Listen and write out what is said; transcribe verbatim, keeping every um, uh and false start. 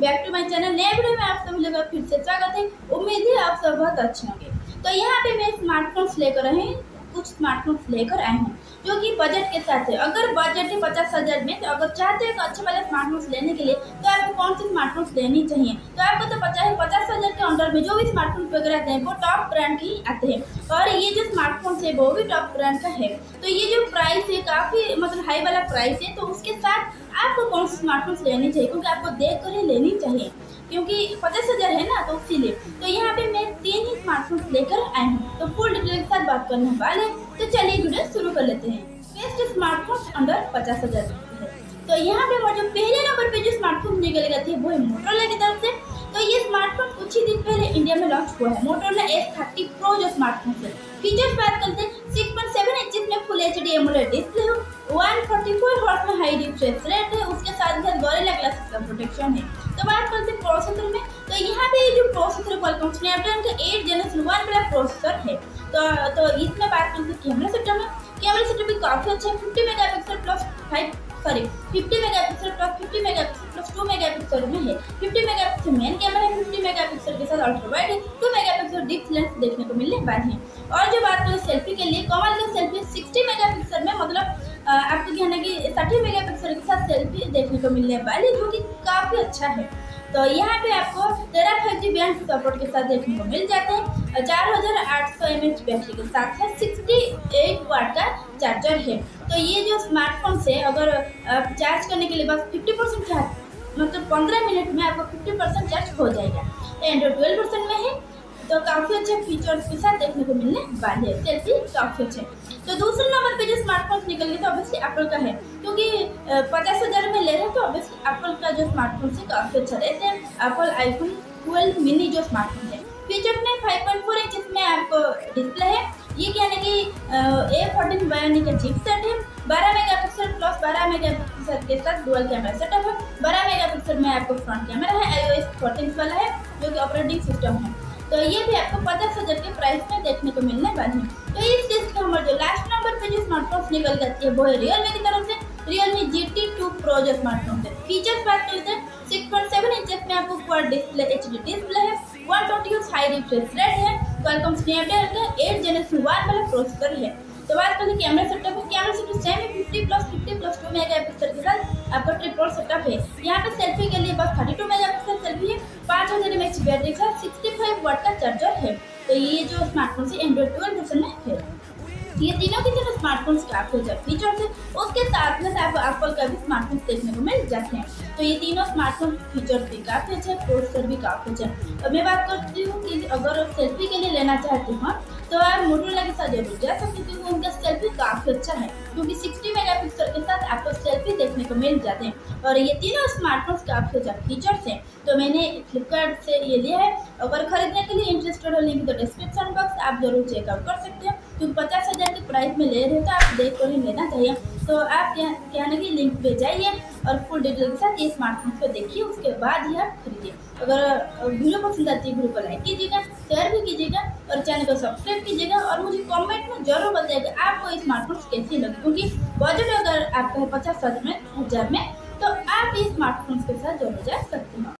Back to my channel. नए video में आप सभी लोग का फिर से स्वागत है। उम्मीद है आप सब बहुत अच्छे होंगे। तो यहाँ पे मैं स्मार्टफोन्स लेकर आए हैं, कुछ स्मार्टफोन्स लेकर आए हैं जो कि बजट के साथ है। अगर बजट है पचास हज़ार में, तो अगर चाहते हैं अच्छे वाले स्मार्टफोन्स लेने के लिए तो आपको कौन सी स्मार्टफोन्स लेनी चाहिए। तो आपको तो पता है पचास हज़ार के अंडर में जो भी स्मार्टफोन वगैरह आते हैं वो टॉप ब्रांड के ही आते हैं, और ये जो स्मार्टफोन है वो भी टॉप ब्रांड का है। तो ये जो प्राइस है काफ़ी मतलब हाई वाला प्राइस है, तो उसके साथ आपको कौन सी स्मार्टफोन्स लेनी चाहिए, क्योंकि आपको देख कर ही लेनी चाहिए, क्योंकि पचास हज़ार है ना, तो इसीलिए। तो यहाँ पे मैं तीन ही स्मार्टफोन्स लेकर आई हूँ, तो फुल डिटेल के साथ बात करने वाले। तो चलिए वीडियो शुरू कर लेते हैं। बेस्ट स्मार्टफोन अंडर पचास हज़ार है। तो यहाँ पे मुझे पहले नंबर पे जो स्मार्टफोन निकलेगा थी वो है मोटोरोला की तरफ से। तो ये स्मार्टफोन कुछ ही दिन पहले इंडिया में लॉन्च हुआ है, मोटोरोला एस थर्टी प्रो जो स्मार्टफोन है। फीचर्स बात करते हैं, सिक्स पॉइंट सेवन इंच में full H D AMOLED display हो, वन फोर्टी फोर हर्ट्ज में हाई रिफ्रेश रेट है, उसके साथ साथ गोरिल्ला ग्लास का प्रोटेक्शन है। तो बात करते हैं प्रोसेसर में, तो यहाँ पे जो प्रोसेसर क्वालकॉम स्नैपड्रैगन का एट जनरेशन वन वाला प्रोसेसर है। तो तो इसमें बात करते हैं कैमरा सेटअप में, कैमरा सेटअप भी काफी अच्छा है। Fifty megapixel plus five sorry fifty megapixel plus fifty megapixel plus two megapixel में है। फिफ्टी मेगापिक्सल मेन कैमरा है, फिफ्टी मेगापिक्सल के साथ अल्ट्रा वाइड है, टू मेगापिक्सल डीप लेंस देखने को मिलने वाले हैं। और जो बात करें सेल्फी के लिए, कमाल का सेल्फी सिक्सटी मेगापिक्सल में, मतलब आपको कहना है कि थर्टी मेगापिक्सल के साथ सेल्फी देखने को मिलने वाली, जो कि काफी अच्छा है। तो यहाँ पे आपको तेरह फाइव जी बैंड सपोर्ट के साथ देखने को मिल जाते हैं। चार हजार आठ सौ एम एच बैटरी के साथ है, सिक्सटी एट वाट का चार्जर है। तो ये जो स्मार्टफोन से अगर आप चार्ज करने के लिए बस फिफ्टी परसेंट चार्ज, मतलब पंद्रह मिनट में आपको फिफ्टी परसेंट चार्ज हो जाएगा। एंड्रॉइड ट्वेल्व परसेंट में है, तो काफ़ी अच्छे फीचर्स के साथ देखने को मिलने वाले हैं। सेल्फी काफ़ी अच्छे। तो दूसरे नंबर पे जो स्मार्टफोन निकल गए तो ऑब्वियसली एप्पल का है, क्योंकि पचास हज़ार में ले रहे हैं तो ऑब्वियसली एप्पल का जो स्मार्टफोन है काफ़ी अच्छा रहते हैं। एप्पल आईफोन ट्वेल्व मिनी जो स्मार्टफोन है, फीचर में फाइव पॉइंट फोर इंच में आपको डिस्प्ले है। ये क्या है कि ए फोर्टीन बायोनिक का चिपसेट है, बारह मेगापिक्सल प्लस बारह मेगापिक्सल के साथ डुअल कैमरा सेटअप है। बारह मेगापिक्सल में आपको फ्रंट कैमरा है, आईओएस फोर्टीन वाला है जो कि ऑपरेटिंग सिस्टम है। तो ये भी आपको पचास हज़ार के प्राइस में देखने को मिलने वाले हैं। तो इस लिस्ट का हमारे जो लास्ट नंबर पे जो स्मार्टफोन निकल जाती है वो है रियलमी की तरफ से, Realme G T two pro जो स्मार्टफोन है। फीचर्स बात करते हैं, सिक्स पॉइंट सेवन इंच में आपको quad display H D display है, one twenty hertz high refresh rate है, क्वालकॉम स्नैपड्रैगन का एट जनरेशन वन वाला प्रोसेसर है। तो बात करें कैमरा सेटअप है, कैमरा सेटअप सेम है, fifty plus fifty plus two megapixel के साथ आपका ट्रिपल सेटअप है। यहाँ पे सेल्फी के लिए बस थर्टी टू मेगापिक्सल सेल्फी है, पाँच हज़ार एम एच बैटरी के साथ सिक्सटी फाइव वाट का चार्जर है। तो ये जो स्मार्टफोन से एंड्रॉइड ट्वेल्व वर्जन में है। ये तीनों की तीनों स्मार्टफोन काफी अच्छा फीचर्स है, उसके साथ में आपको एप्पल का भी स्मार्टफोन देखने को मिल जाते हैं। तो ये तीनों स्मार्टफोन फीचर्स भी काफी अच्छे, प्रोसेसर भी काफी अच्छा है। और मैं बात करती हूँ कि अगर सेल्फी के लिए लेना चाहती हूँ तो आप मोटोरोला के साथ जरूर जा सकते, क्योंकि उनका सेल्फी काफी अच्छा है, क्योंकि सिक्सटी मेगापिक्सल के साथ आपको सेल्फी देखने को मिल जाते हैं। और ये तीनों स्मार्टफोन काफी अच्छा फीचर्स हैं। तो मैंने फ्लिपकार्ट से ये लिया है, अगर खरीदने के लिए इंटरेस्टेड हो लिंक तो डिस्क्रिप्शन बॉक्स आप जरूर चेकआउट कर सकते हैं, क्योंकि पचास हज़ार के प्राइस में ले रहे हो तो आप देख कर ही लेना चाहिए। तो आप क्या कहने की लिंक पे जाइए और फुल डिटेल के साथ ये स्मार्टफोन को देखिए, उसके बाद ही आप खरीदिए। अगर वीडियो पसंद आती है वीडियो को लाइक कीजिएगा, शेयर भी कीजिएगा और चैनल को सब्सक्राइब कीजिएगा, और मुझे कमेंट में जरूर बताइएगा आपको ये स्मार्टफोन कैसी लगी, क्योंकि बजट अगर आपका है पचास हज़ार में हजार में तो आप ये स्मार्टफोन के साथ जरूर जा सकते हैं।